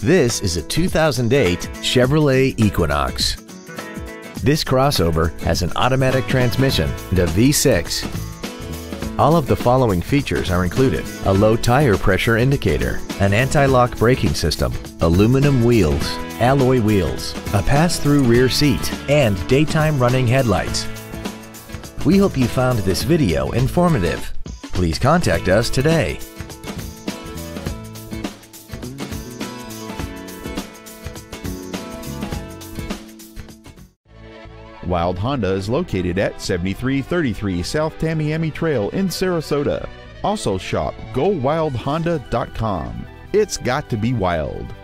This is a 2008 Chevrolet Equinox. This crossover has an automatic transmission and a V6. All of the following features are included: a low tire pressure indicator, an anti-lock braking system, aluminum wheels, alloy wheels, a pass-through rear seat, and daytime running headlights. We hope you found this video informative. Please contact us today. Wild Honda is located at 7333 South Tamiami Trail in Sarasota. Also shop GoWildHonda.com. It's got to be wild.